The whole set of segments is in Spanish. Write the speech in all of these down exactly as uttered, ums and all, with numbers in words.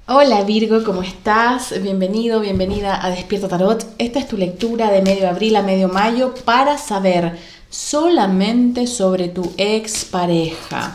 Hola Virgo, ¿cómo estás? Bienvenido, bienvenida a Despierta Tarot. Esta es tu lectura de medio abril a medio mayo para saber solamente sobre tu expareja.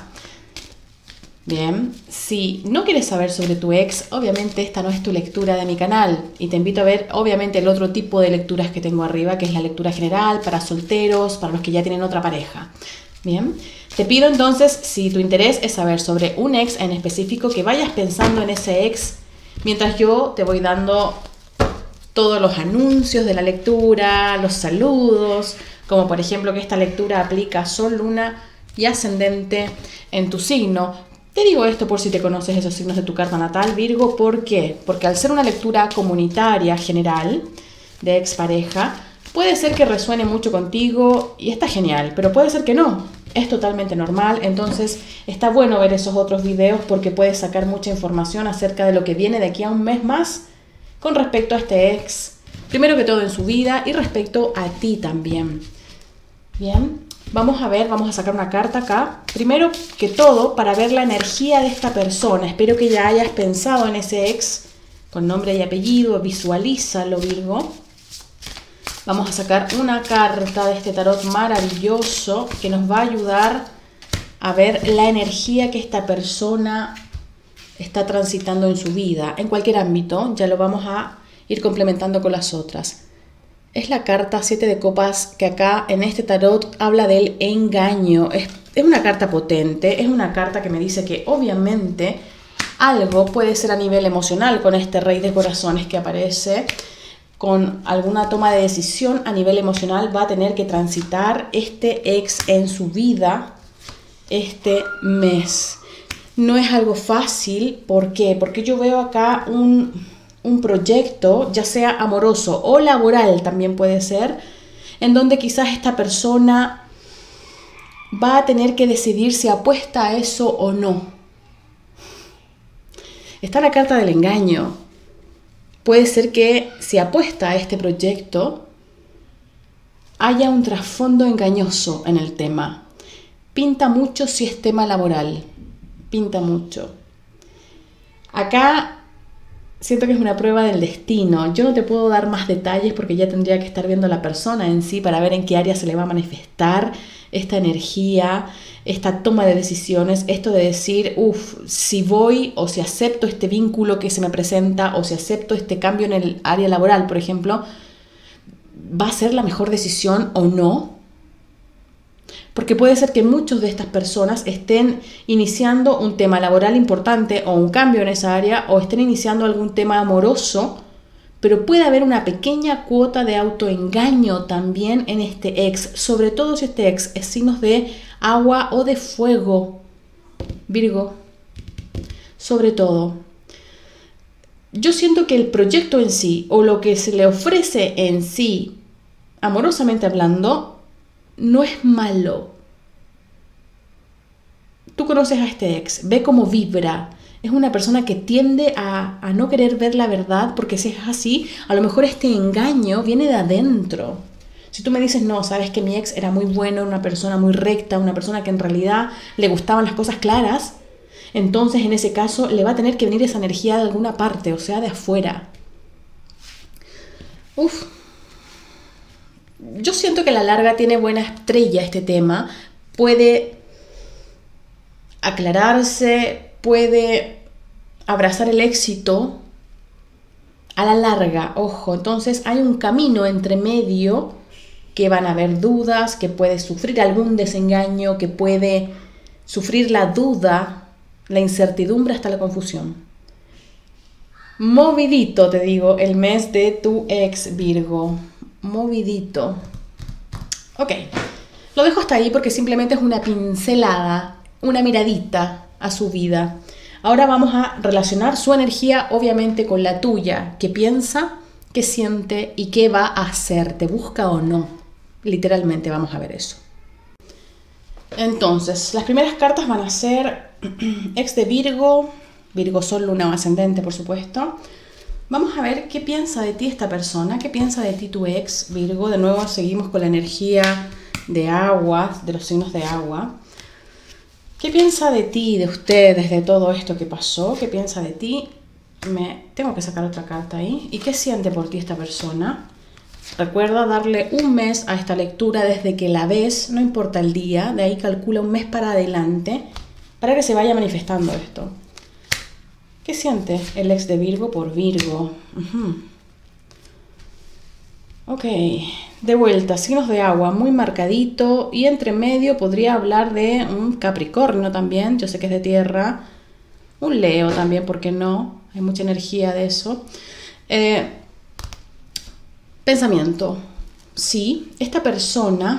Bien, si no quieres saber sobre tu ex, obviamente esta no es tu lectura de mi canal y te invito a ver obviamente el otro tipo de lecturas que tengo arriba, que es la lectura general para solteros, para los que ya tienen otra pareja. Bien, te pido entonces, si tu interés es saber sobre un ex en específico, que vayas pensando en ese ex mientras yo te voy dando todos los anuncios de la lectura, los saludos, como por ejemplo que esta lectura aplica Sol, Luna y Ascendente en tu signo. Te digo esto por si te conoces esos signos de tu carta natal, Virgo. ¿Por qué? Porque al ser una lectura comunitaria general de expareja, puede ser que resuene mucho contigo y está genial, pero puede ser que no. Es totalmente normal, entonces está bueno ver esos otros videos porque puedes sacar mucha información acerca de lo que viene de aquí a un mes más con respecto a este ex, primero que todo en su vida y respecto a ti también. Bien, vamos a ver, vamos a sacar una carta acá. Primero que todo, para ver la energía de esta persona. Espero que ya hayas pensado en ese ex con nombre y apellido, visualízalo, Virgo. Vamos a sacar una carta de este tarot maravilloso que nos va a ayudar a ver la energía que esta persona está transitando en su vida, en cualquier ámbito. Ya lo vamos a ir complementando con las otras. Es la carta siete de copas que acá en este tarot habla del engaño. Es, es una carta potente, es una carta que me dice que obviamente algo puede ser a nivel emocional con este rey de corazones que aparece. Con alguna toma de decisión a nivel emocional va a tener que transitar este ex en su vida este mes. No es algo fácil, ¿por qué? Porque yo veo acá un, un proyecto, ya sea amoroso o laboral también puede ser, en donde quizás esta persona va a tener que decidir si apuesta a eso o no. Está la carta del engaño. Puede ser que si apuesta a este proyecto haya un trasfondo engañoso en el tema. Pinta mucho si es tema laboral. Pinta mucho. Acá siento que es una prueba del destino. Yo no te puedo dar más detalles porque ya tendría que estar viendo a la persona en sí para ver en qué área se le va a manifestar esta energía, esta toma de decisiones, esto de decir, uff, si voy o si acepto este vínculo que se me presenta o si acepto este cambio en el área laboral, por ejemplo, ¿va a ser la mejor decisión o no? Porque puede ser que muchos de estas personas estén iniciando un tema laboral importante o un cambio en esa área o estén iniciando algún tema amoroso, pero puede haber una pequeña cuota de autoengaño también en este ex, sobre todo si este ex es signos de agua o de fuego, Virgo, sobre todo. Yo siento que el proyecto en sí o lo que se le ofrece en sí, amorosamente hablando, no es malo. Tú conoces a este ex, ve cómo vibra. Es una persona que tiende a, a no querer ver la verdad porque si es así, a lo mejor este engaño viene de adentro. Si tú me dices, no, sabes que mi ex era muy bueno, una persona muy recta, una persona que en realidad le gustaban las cosas claras, entonces en ese caso le va a tener que venir esa energía de alguna parte, o sea, de afuera. Uf. Yo siento que a la larga tiene buena estrella este tema, puede aclararse, puede abrazar el éxito a la larga, ojo. Entonces hay un camino entre medio que van a haber dudas, que puede sufrir algún desengaño, que puede sufrir la duda, la incertidumbre hasta la confusión. Movidito, te digo, el mes de tu ex, Virgo. Movidito. Ok, lo dejo hasta ahí porque simplemente es una pincelada, una miradita a su vida. Ahora vamos a relacionar su energía obviamente con la tuya. ¿Qué piensa? ¿Qué siente? ¿Y qué va a hacer? ¿Te busca o no? Literalmente vamos a ver eso. Entonces, las primeras cartas van a ser ex de Virgo, Virgo Sol, Luna o Ascendente, por supuesto. Vamos a ver qué piensa de ti esta persona, qué piensa de ti tu ex, Virgo. De nuevo seguimos con la energía de agua, de los signos de agua. ¿Qué piensa de ti, de ustedes, de todo esto que pasó? ¿Qué piensa de ti? me tengo que sacar otra carta ahí. ¿Y qué siente por ti esta persona? Recuerda darle un mes a esta lectura desde que la ves, no importa el día, de ahí calcula un mes para adelante para que se vaya manifestando esto. ¿Qué siente el ex de Virgo por Virgo? Uh-huh. Ok, de vuelta, signos de agua, muy marcadito, y entre medio podría hablar de un Capricornio también, yo sé que es de tierra, un Leo también, ¿por qué no? Hay mucha energía de eso. Eh, pensamiento, sí, esta persona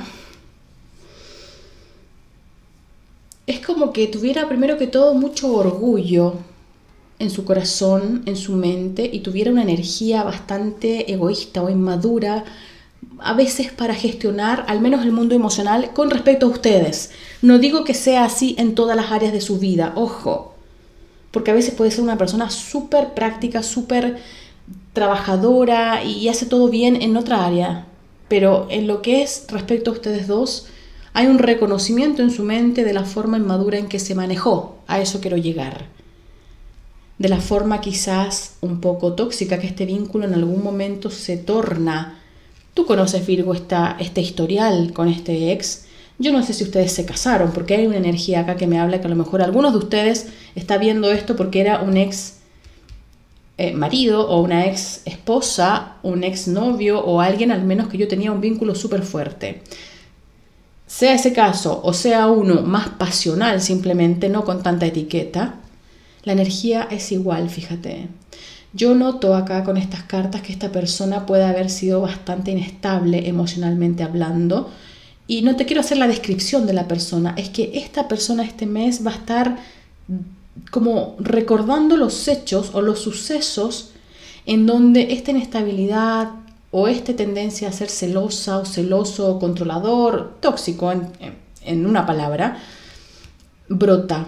es como que tuviera primero que todo mucho orgullo en su corazón, en su mente, y tuviera una energía bastante egoísta o inmadura, a veces para gestionar al menos el mundo emocional con respecto a ustedes. No digo que sea así en todas las áreas de su vida, ojo, porque a veces puede ser una persona súper práctica, súper trabajadora y hace todo bien en otra área, pero en lo que es respecto a ustedes dos, hay un reconocimiento en su mente de la forma inmadura en que se manejó. A eso quiero llegar. De la forma quizás un poco tóxica que este vínculo en algún momento se torna. Tú conoces, Virgo, esta, este historial con este ex. Yo no sé si ustedes se casaron, porque hay una energía acá que me habla que a lo mejor algunos de ustedes está viendo esto porque era un ex eh, marido o una ex esposa, un ex novio o alguien al menos que yo tenía un vínculo súper fuerte. Sea ese caso o sea uno más pasional simplemente, no con tanta etiqueta, la energía es igual, fíjate. Yo noto acá con estas cartas que esta persona puede haber sido bastante inestable emocionalmente hablando. Y no te quiero hacer la descripción de la persona, es que esta persona este mes va a estar como recordando los hechos o los sucesos en donde esta inestabilidad o esta tendencia a ser celosa o celoso o controlador, tóxico en, en una palabra, brota.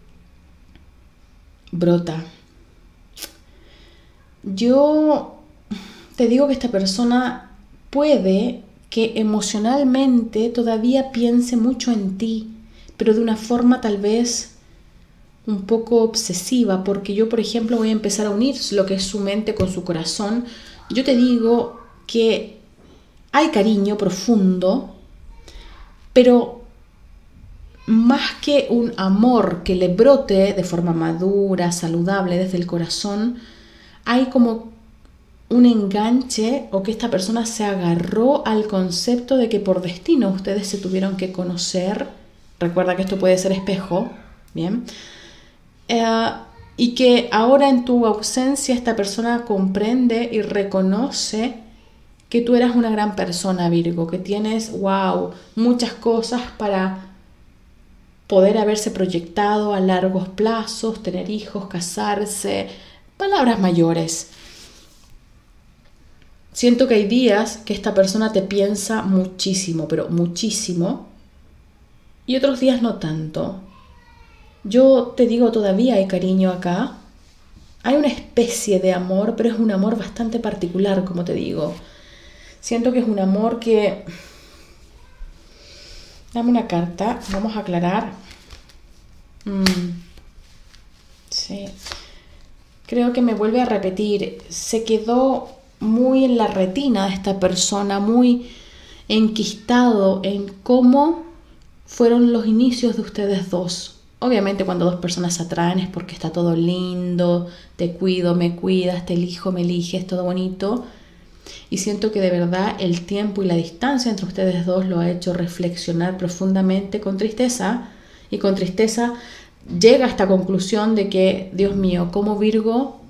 Brota. Yo te digo que esta persona puede que emocionalmente todavía piense mucho en ti, pero de una forma tal vez un poco obsesiva, porque yo, por ejemplo, voy a empezar a unir lo que es su mente con su corazón. Yo te digo que hay cariño profundo, pero más que un amor que le brote de forma madura, saludable desde el corazón, hay como un enganche o que esta persona se agarró al concepto de que por destino ustedes se tuvieron que conocer. Recuerda que esto puede ser espejo, ¿bien? Eh, y que ahora en tu ausencia esta persona comprende y reconoce que tú eras una gran persona, Virgo, que tienes, wow, muchas cosas para poder haberse proyectado a largos plazos, tener hijos, casarse, palabras mayores. Siento que hay días que esta persona te piensa muchísimo, pero muchísimo, y otros días no tanto. Yo te digo, todavía hay cariño acá, hay una especie de amor, pero es un amor bastante particular, como te digo. Siento que es un amor que... Dame una carta, vamos a aclarar. Mm. Sí. Creo que me vuelve a repetir. Se quedó muy en la retina de esta persona, muy enquistado en cómo fueron los inicios de ustedes dos. Obviamente cuando dos personas se atraen es porque está todo lindo, te cuido, me cuidas, te elijo, me eliges, todo bonito. Y siento que de verdad el tiempo y la distancia entre ustedes dos lo ha hecho reflexionar profundamente con tristeza. Y con tristeza llega a esta conclusión de que, Dios mío, como Virgo,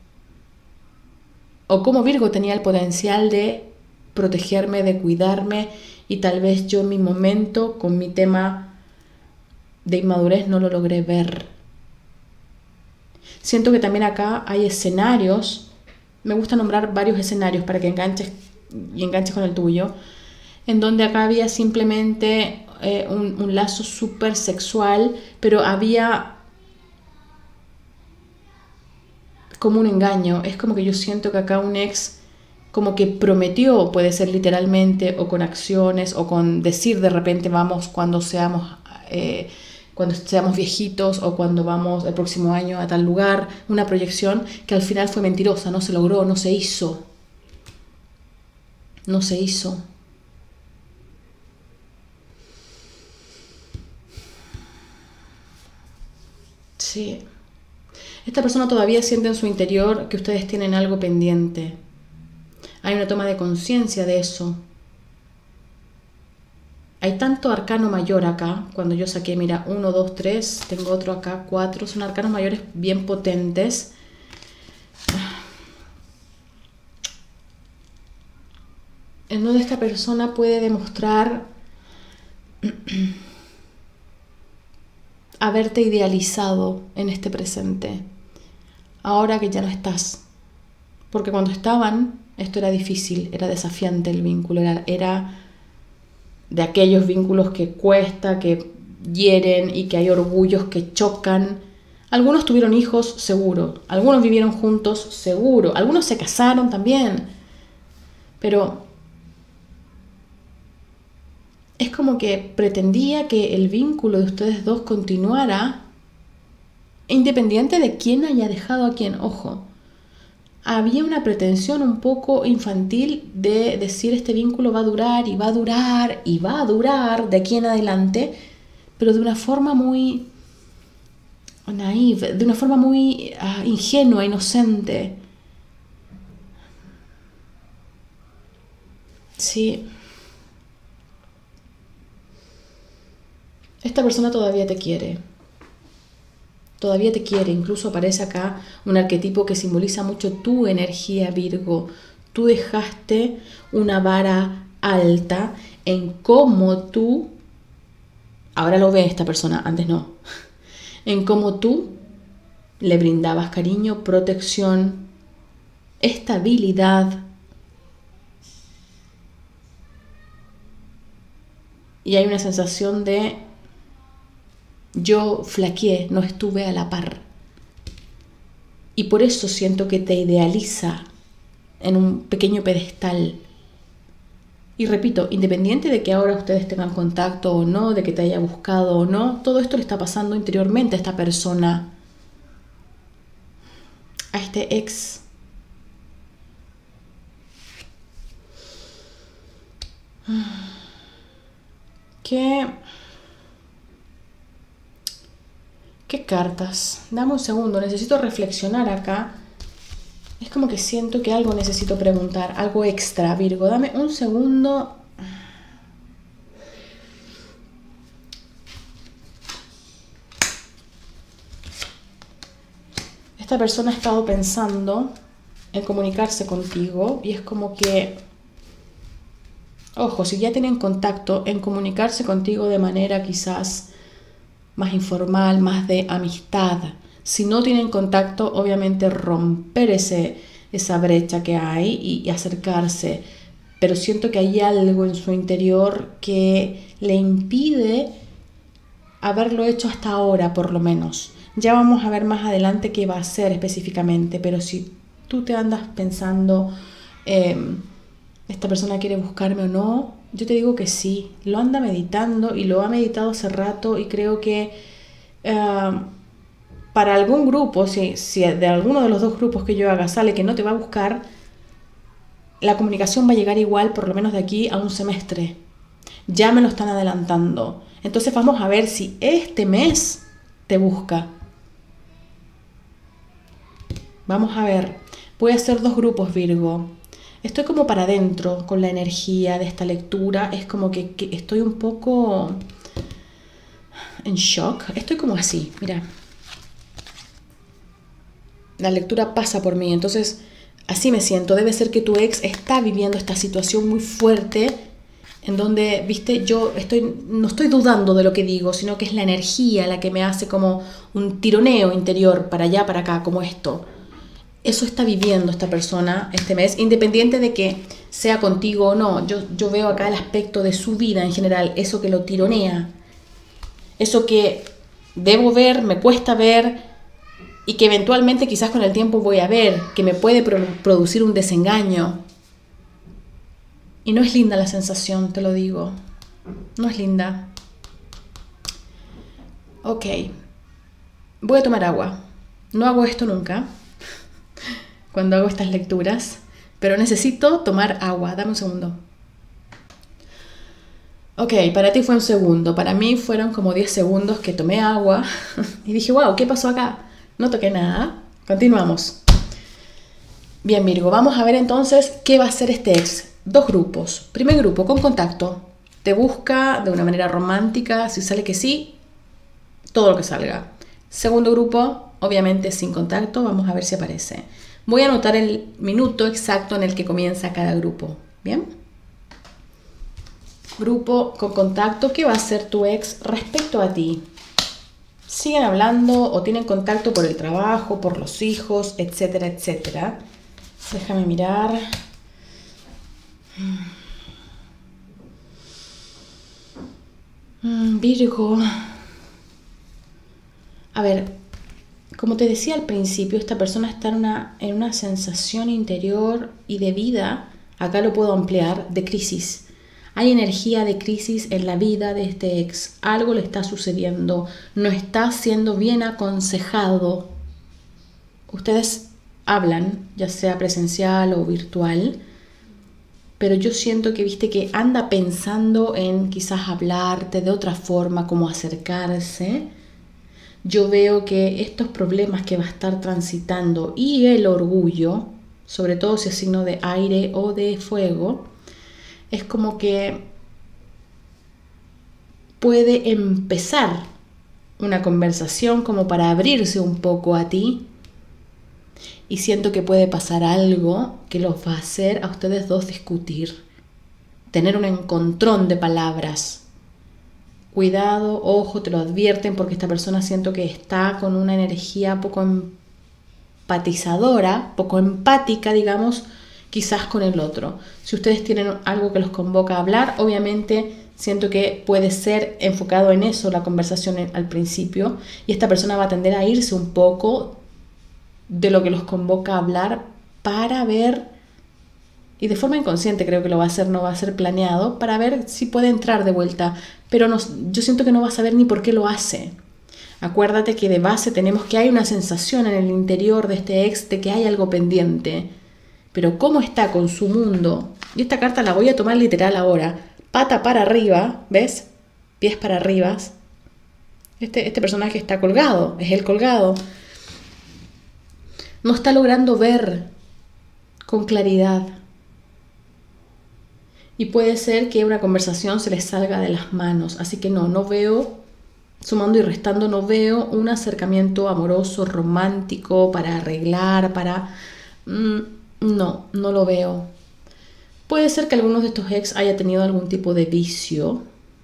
o como Virgo tenía el potencial de protegerme, de cuidarme, y tal vez yo en mi momento, con mi tema de inmadurez, no lo logré ver. Siento que también acá hay escenarios. Me gusta nombrar varios escenarios para que enganches y enganches con el tuyo, en donde acá había simplemente eh, un, un lazo súper sexual, pero había como un engaño. Es como que yo siento que acá un ex como que prometió, puede ser literalmente, o con acciones, o con decir de repente vamos cuando seamos, eh, cuando seamos viejitos o cuando vamos el próximo año a tal lugar, una proyección que al final fue mentirosa, no se logró, no se hizo. No se hizo. Sí. Esta persona todavía siente en su interior que ustedes tienen algo pendiente. Hay una toma de conciencia de eso. Hay tanto arcano mayor acá, cuando yo saqué, mira, uno, dos, tres, tengo otro acá, cuatro, son arcanos mayores bien potentes. En donde esta persona puede demostrar haberte idealizado en este presente, ahora que ya no estás. Porque cuando estaban, esto era difícil, era desafiante el vínculo, era... era de aquellos vínculos que cuesta, que hieren y que hay orgullos que chocan. Algunos tuvieron hijos, seguro. Algunos vivieron juntos, seguro. Algunos se casaron también. Pero es como que pretendía que el vínculo de ustedes dos continuara independiente de quién haya dejado a quién. Ojo. Había una pretensión un poco infantil de decir este vínculo va a durar y va a durar y va a durar de aquí en adelante, pero de una forma muy naive, de una forma muy uh, ingenua, inocente. Sí. Esta persona todavía te quiere. Todavía te quiere, incluso aparece acá un arquetipo que simboliza mucho tu energía, Virgo. Tú dejaste una vara alta en cómo tú, ahora lo ve esta persona, antes no, en cómo tú le brindabas cariño, protección, estabilidad. Y hay una sensación de yo flaqueé, no estuve a la par. Y por eso siento que te idealiza en un pequeño pedestal. Y repito, independiente de que ahora ustedes tengan contacto o no, de que te haya buscado o no, todo esto le está pasando interiormente a esta persona, a este ex. ¿Qué? ¿Qué cartas? Dame un segundo, necesito reflexionar acá. Es como que siento que algo necesito preguntar, algo extra, Virgo. Dame un segundo. Esta persona ha estado pensando en comunicarse contigo y es como que, ojo, si ya tienen contacto, en comunicarse contigo de manera quizás más informal, más de amistad. Si no tienen contacto, obviamente romper ese, esa brecha que hay y, y acercarse. Pero siento que hay algo en su interior que le impide haberlo hecho hasta ahora, por lo menos. Ya vamos a ver más adelante qué va a hacer específicamente, pero si tú te andas pensando, eh, esta persona quiere buscarme o no, yo te digo que sí, lo anda meditando y lo ha meditado hace rato y creo que uh, para algún grupo, si, si de alguno de los dos grupos que yo haga sale que no te va a buscar, la comunicación va a llegar igual por lo menos de aquí a un semestre. Ya me lo están adelantando. Entonces vamos a ver si este mes te busca. Vamos a ver, voy a hacer dos grupos, Virgo. Estoy como para adentro con la energía de esta lectura. Es como que, que estoy un poco en shock. Estoy como así, mira. La lectura pasa por mí, entonces así me siento. Debe ser que tu ex está viviendo esta situación muy fuerte en donde, viste, yo estoy, no estoy dudando de lo que digo, sino que es la energía la que me hace como un tironeo interior para allá, para acá, como esto. Eso está viviendo esta persona este mes, independiente de que sea contigo o no. Yo, yo veo acá el aspecto de su vida en general, eso que lo tironea, eso que debo ver, me cuesta ver y que eventualmente quizás con el tiempo voy a ver, que me puede producir un desengaño. Y no es linda la sensación, te lo digo. No es linda. Ok, voy a tomar agua. No hago esto nunca cuando hago estas lecturas, pero necesito tomar agua. Dame un segundo. Ok, para ti fue un segundo, para mí fueron como diez segundos que tomé agua y dije, wow, ¿qué pasó acá? No toqué nada. Continuamos. Bien, Virgo, vamos a ver entonces qué va a hacer este ex. Dos grupos. Primer grupo, con contacto. Te busca de una manera romántica, si sale que sí, todo lo que salga. Segundo grupo, obviamente sin contacto, vamos a ver si aparece. Voy a anotar el minuto exacto en el que comienza cada grupo. ¿Bien? Grupo con contacto, ¿qué va a hacer tu ex respecto a ti? ¿Siguen hablando o tienen contacto por el trabajo, por los hijos, etcétera, etcétera? Déjame mirar. Virgo. A ver, como te decía al principio, esta persona está en una, en una sensación interior y de vida, acá lo puedo ampliar, de crisis. Hay energía de crisis en la vida de este ex. Algo le está sucediendo. No está siendo bien aconsejado. Ustedes hablan, ya sea presencial o virtual, pero yo siento que, viste, que anda pensando en quizás hablarte de otra forma, cómo acercarse. Yo veo que estos problemas que va a estar transitando y el orgullo, sobre todo si es signo de aire o de fuego, es como que puede empezar una conversación como para abrirse un poco a ti. Y siento que puede pasar algo que los va a hacer a ustedes dos discutir, tener un encontrón de palabras. Cuidado, ojo, te lo advierten porque esta persona siento que está con una energía poco empatizadora, poco empática, digamos, quizás con el otro. Si ustedes tienen algo que los convoca a hablar, obviamente siento que puede ser enfocado en eso la conversación al principio y esta persona va a tender a irse un poco de lo que los convoca a hablar para ver, y de forma inconsciente creo que lo va a hacer, no va a ser planeado, para ver si puede entrar de vuelta, pero no, yo siento que no va a saber ni por qué lo hace. Acuérdate que de base tenemos que hay una sensación en el interior de este ex de que hay algo pendiente, pero cómo está con su mundo, y esta carta la voy a tomar literal ahora, pata para arriba, ¿ves? Pies para arriba, este, este personaje está colgado, es el colgado. No está logrando ver con claridad. Y puede ser que una conversación se les salga de las manos. Así que no, no veo, sumando y restando, no veo un acercamiento amoroso, romántico, para arreglar, para... Mm, no, no lo veo. Puede ser que algunos de estos ex haya tenido algún tipo de vicio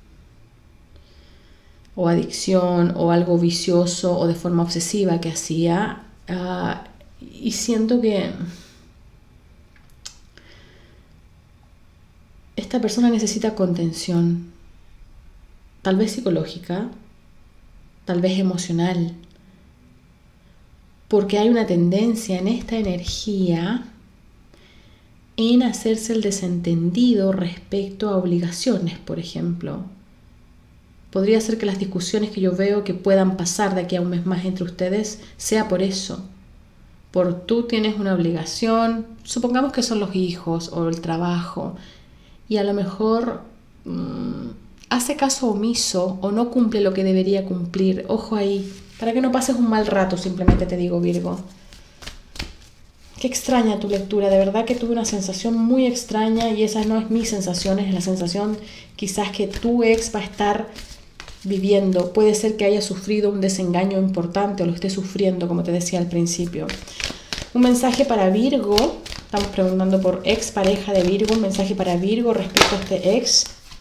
o adicción o algo vicioso o de forma obsesiva que hacía. Uh, Y siento que esta persona necesita contención, tal vez psicológica, tal vez emocional, porque hay una tendencia en esta energía en hacerse el desentendido respecto a obligaciones, por ejemplo. Podría ser que las discusiones que yo veo que puedan pasar de aquí a un mes más entre ustedes sea por eso. Por tú tienes una obligación, supongamos que son los hijos o el trabajo, y a lo mejor mmm, hace caso omiso o no cumple lo que debería cumplir. Ojo ahí, para que no pases un mal rato, simplemente te digo, Virgo. Qué extraña tu lectura, de verdad que tuve una sensación muy extraña y esa no es mi sensación, es la sensación quizás que tu ex va a estar viviendo. Puede ser que haya sufrido un desengaño importante o lo esté sufriendo, como te decía al principio. Un mensaje para Virgo. Estamos preguntando por ex pareja de Virgo. Un mensaje para Virgo respecto a este ex.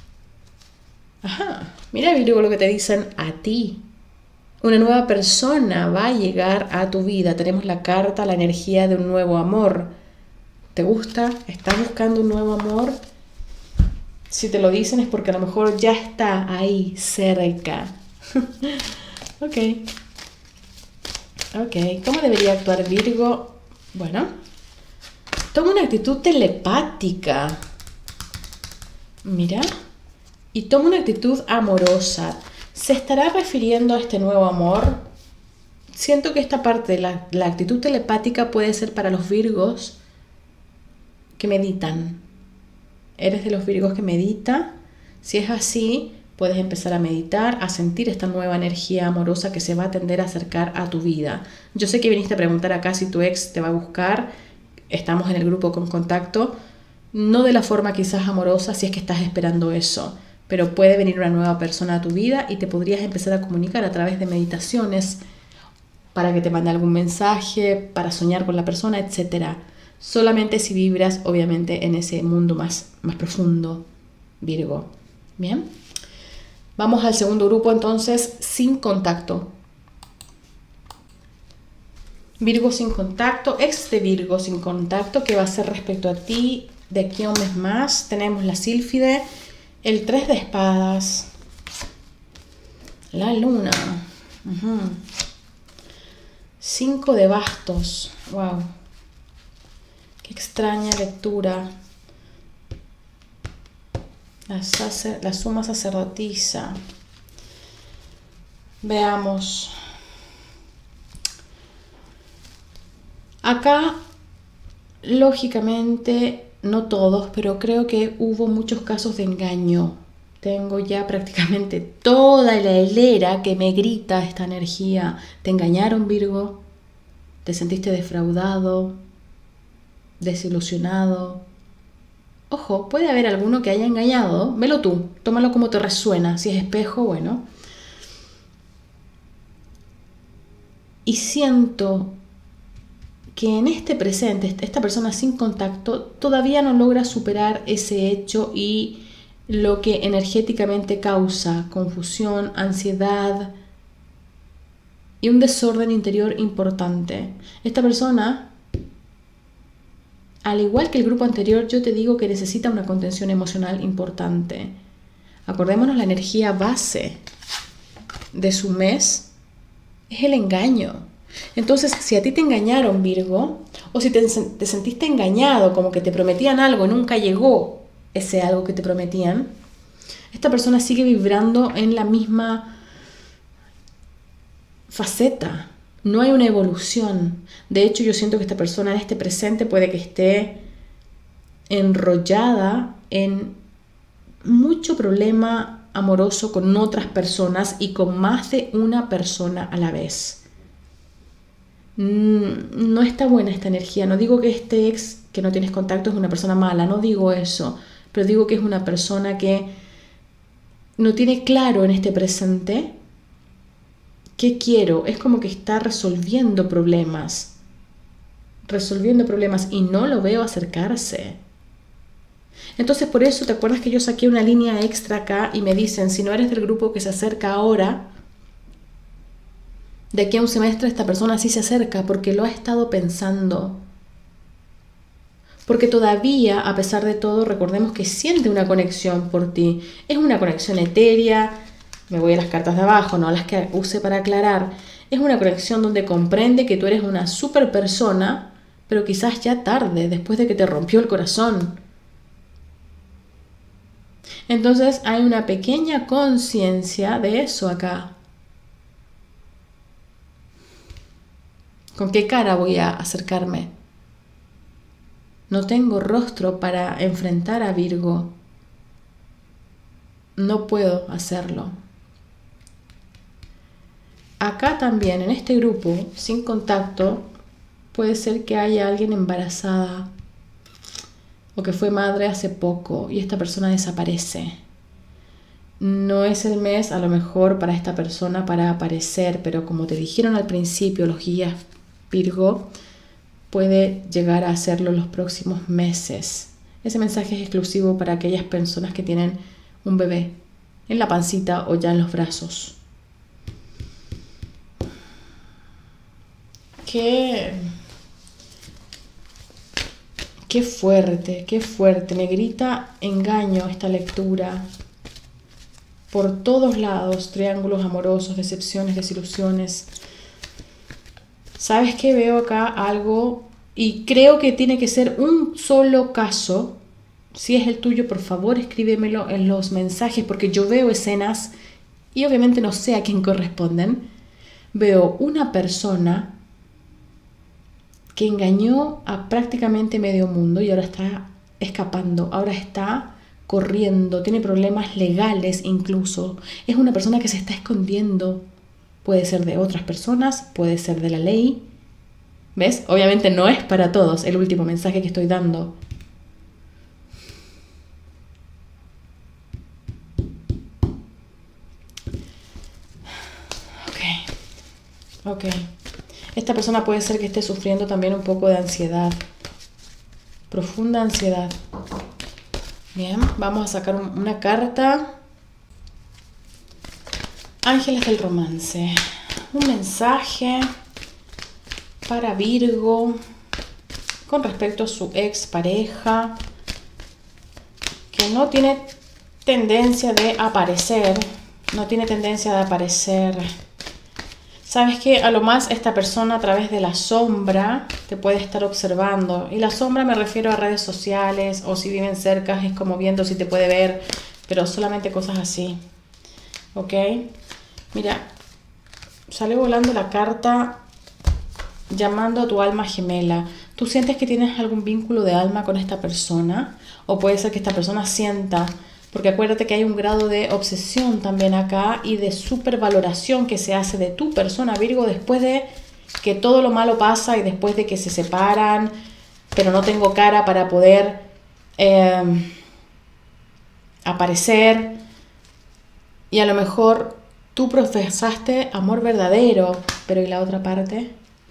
Ajá. Mira, Virgo, lo que te dicen a ti. Una nueva persona va a llegar a tu vida. Tenemos la carta, la energía de un nuevo amor. ¿Te gusta? ¿Estás buscando un nuevo amor? Si te lo dicen es porque a lo mejor ya está ahí, cerca. Ok. Ok. ¿Cómo debería actuar Virgo? Bueno, toma una actitud telepática. Mira. Y toma una actitud amorosa. ¿Se estará refiriendo a este nuevo amor? Siento que esta parte de la, la actitud telepática puede ser para los Virgos que meditan. ¿Eres de los Virgos que medita? Si es así, puedes empezar a meditar, a sentir esta nueva energía amorosa que se va a tender a acercar a tu vida. Yo sé que viniste a preguntar acá si tu ex te va a buscar. Estamos en el grupo con contacto. No de la forma quizás amorosa, si es que estás esperando eso. Pero puede venir una nueva persona a tu vida y te podrías empezar a comunicar a través de meditaciones para que te mande algún mensaje, para soñar con la persona, etcétera. Solamente si vibras, obviamente, en ese mundo más, más profundo, Virgo. Bien. Vamos al segundo grupo, entonces, sin contacto. Virgo sin contacto, ex de Virgo sin contacto, ¿qué va a ser respecto a ti de aquí a un mes más? Tenemos la sílfide, el tres de espadas, la luna, uh-huh. cinco de bastos, wow, qué extraña lectura. La, sacer, la suma sacerdotisa. Veamos. Acá, lógicamente, no todos, pero creo que hubo muchos casos de engaño. Tengo ya prácticamente toda la hilera que me grita esta energía. ¿Te engañaron, Virgo? ¿Te sentiste defraudado? ¿Desilusionado? Ojo, puede haber alguno que haya engañado. Velo tú, tómalo como te resuena. Si es espejo, bueno. Y siento que en este presente, esta persona sin contacto todavía no logra superar ese hecho y lo que energéticamente causa confusión, ansiedad y un desorden interior importante. Esta persona, al igual que el grupo anterior, yo te digo que necesita una contención emocional importante. Acordémonos, la energía base de su mes es el engaño. Entonces, si a ti te engañaron, Virgo, o si te, te sentiste engañado, como que te prometían algo y nunca llegó ese algo que te prometían, esta persona sigue vibrando en la misma faceta. No hay una evolución. De hecho, yo siento que esta persona en este presente puede que esté enrollada en mucho problema amoroso con otras personas y con más de una persona a la vez. No está buena esta energía. No digo que este ex que no tienes contacto es una persona mala, no digo eso, pero digo que es una persona que no tiene claro en este presente ¿qué quiero? Es como que está resolviendo problemas, resolviendo problemas y no lo veo acercarse. Entonces, por eso, ¿te acuerdas que yo saqué una línea extra acá y me dicen, si no eres del grupo que se acerca ahora, de aquí a un semestre esta persona sí se acerca porque lo ha estado pensando? Porque todavía, a pesar de todo, recordemos que siente una conexión por ti. Es una conexión etérea. Me voy a las cartas de abajo, no a las que use para aclarar. Es una conexión donde comprende que tú eres una super persona, pero quizás ya tarde, después de que te rompió el corazón. Entonces hay una pequeña conciencia de eso acá. ¿Con qué cara voy a acercarme? No tengo rostro para enfrentar a Virgo. No puedo hacerlo. Acá también, en este grupo, sin contacto, puede ser que haya alguien embarazada o que fue madre hace poco y esta persona desaparece. No es el mes a lo mejor para esta persona para aparecer, pero como te dijeron al principio los guías Virgo, puede llegar a hacerlo en los próximos meses. Ese mensaje es exclusivo para aquellas personas que tienen un bebé en la pancita o ya en los brazos. Qué, qué fuerte, qué fuerte. Me grita engaño esta lectura. Por todos lados, triángulos amorosos, decepciones, desilusiones. ¿Sabes qué? Veo acá algo y creo que tiene que ser un solo caso. Si es el tuyo, por favor, escríbemelo en los mensajes porque yo veo escenas y obviamente no sé a quién corresponden, veo una persona que engañó a prácticamente medio mundo y ahora está escapando, ahora está corriendo, tiene problemas legales incluso. Es una persona que se está escondiendo. Puede ser de otras personas, puede ser de la ley. ¿Ves? Obviamente no es para todos el último mensaje que estoy dando. Ok. Ok. Esta persona puede ser que esté sufriendo también un poco de ansiedad. Profunda ansiedad. Bien, vamos a sacar una carta. Ángeles del romance. Un mensaje para Virgo con respecto a su ex pareja que no tiene tendencia de aparecer. No tiene tendencia de aparecer. Sabes que a lo más esta persona a través de la sombra te puede estar observando. Y la sombra me refiero a redes sociales o si viven cerca es como viendo si te puede ver, pero solamente cosas así. ¿Ok? Mira, sale volando la carta llamando a tu alma gemela. ¿Tú sientes que tienes algún vínculo de alma con esta persona? O puede ser que esta persona sienta... Porque acuérdate que hay un grado de obsesión también acá y de supervaloración que se hace de tu persona, Virgo, después de que todo lo malo pasa y después de que se separan, pero no tengo cara para poder eh, aparecer. Y a lo mejor tú profesaste amor verdadero, pero ¿y la otra parte?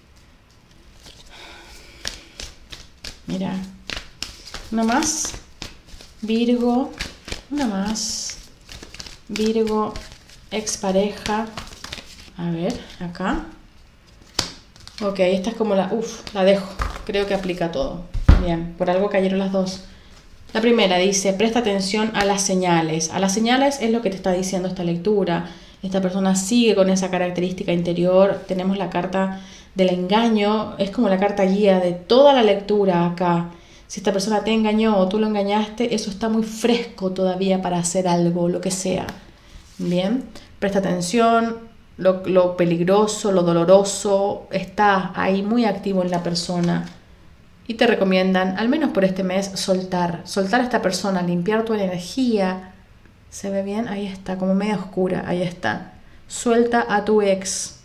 Mira, una más, Virgo... Una más. Virgo, expareja. A ver, acá. Ok, esta es como la... Uf, la dejo. Creo que aplica todo. Bien, por algo cayeron las dos. La primera dice, presta atención a las señales. A las señales es lo que te está diciendo esta lectura. Esta persona sigue con esa característica interior. Tenemos la carta del engaño. Es como la carta guía de toda la lectura acá. Si esta persona te engañó o tú lo engañaste, eso está muy fresco todavía para hacer algo, lo que sea. Bien, presta atención, lo, lo peligroso, lo doloroso está ahí muy activo en la persona. Y te recomiendan, al menos por este mes, soltar. Soltar a esta persona, limpiar tu energía. ¿Se ve bien? Ahí está, como media oscura, ahí está. Suelta a tu ex.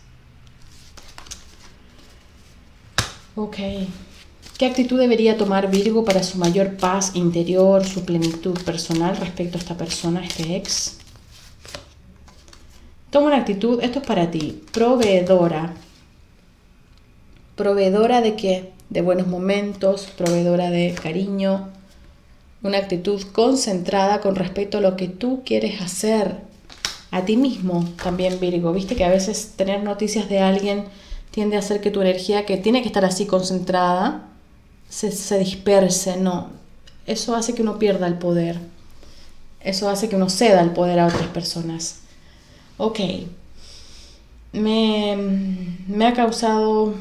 Ok. ¿Qué actitud debería tomar Virgo para su mayor paz interior, su plenitud personal respecto a esta persona, este ex? Toma una actitud, esto es para ti, proveedora. ¿Proveedora de qué? De buenos momentos, proveedora de cariño. Una actitud concentrada con respecto a lo que tú quieres hacer. A ti mismo también, Virgo. Viste que a veces tener noticias de alguien tiende a hacer que tu energía, que tiene que estar así concentrada, Se, se disperse, no. Eso hace que uno pierda el poder. Eso hace que uno ceda el poder a otras personas. Ok. Me, me ha causado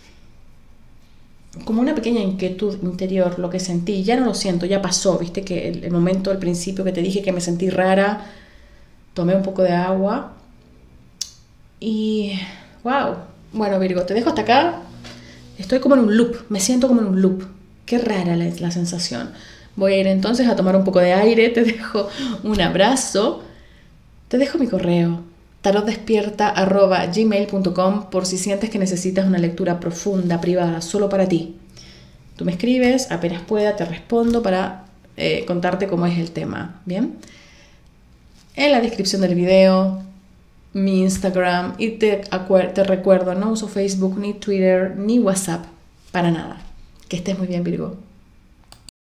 como una pequeña inquietud interior lo que sentí. Ya no lo siento, ya pasó. Viste que el, el momento al principio que te dije que me sentí rara, tomé un poco de agua. Y... wow. Bueno, Virgo, te dejo hasta acá. Estoy como en un loop, me siento como en un loop. Qué rara la, la sensación. Voy a ir entonces a tomar un poco de aire. Te dejo un abrazo. Te dejo mi correo, tarotdespierta arroba gmail punto com, por si sientes que necesitas una lectura profunda, privada, solo para ti. Tú me escribes, apenas pueda te respondo para eh, contarte cómo es el tema. ¿Bien? En la descripción del video, mi Instagram, y te, te recuerdo, no uso Facebook, ni Twitter, ni WhatsApp, para nada. Que estés muy bien, Virgo.